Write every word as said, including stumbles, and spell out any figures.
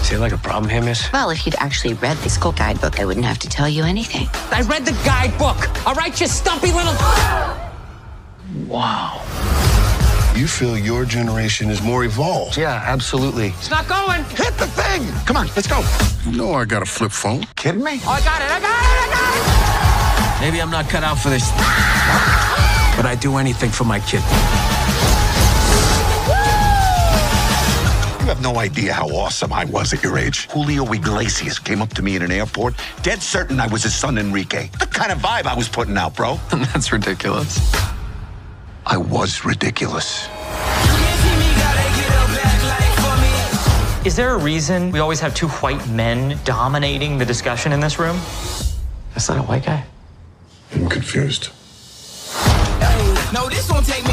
See like a problem here, miss? Well, if you'd actually read the school guidebook, I wouldn't have to tell you anything. I read the guidebook, all right, you stumpy little... Wow. You feel your generation is more evolved. Yeah, absolutely. It's not going. Hit the thing! Come on, let's go. You know I got a flip phone. Kidding me? Oh, I got it, I got it, I got it! Maybe I'm not cut out for this, but I'd do anything for my kid. You have no idea how awesome I was at your age. Julio Iglesias came up to me in an airport, dead certain I was his son Enrique. The kind of vibe I was putting out, bro. That's ridiculous. I was ridiculous. Is there a reason we always have two white men dominating the discussion in this room? That's not a white guy. I'm confused. No, this won't take